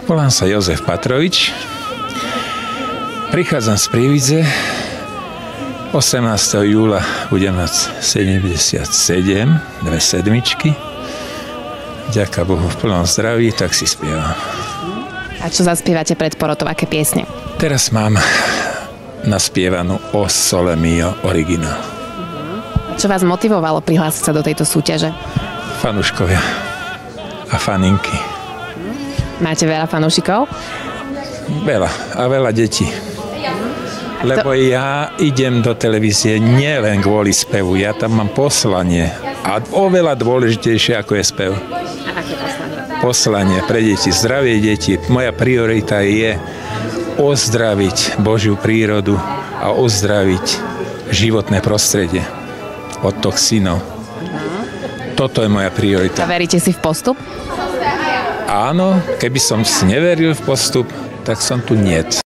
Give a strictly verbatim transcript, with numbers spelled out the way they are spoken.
Volám sa Jozef Patrovič. Prichádzam z Prievidze. osemnásteho júla budem mať sedemdesiatsedem, dve sedmičky. Ďaká Bohu v plnom zdraví, tak si spievam. A čo zaspievate pred porotou, aké piesne? Teraz mám naspievanú O Sole Mio originál. Čo vás motivovalo prihlásiť sa do tejto súťaže? Fanúškovia a faninky. Máte veľa fanúšikov? Veľa a veľa detí. Lebo ja idem do televízie nielen kvôli spevu, ja tam mám poslanie a oveľa dôležitejšie ako je spev. A aké poslanie? Poslanie pre deti, zdravie deti. Moja priorita je ozdraviť Božiu prírodu a ozdraviť životné prostredie od toxínov. Toto je moja priorita. A veríte si v postup? Áno, keby som si neveril v postup, tak som tu niet.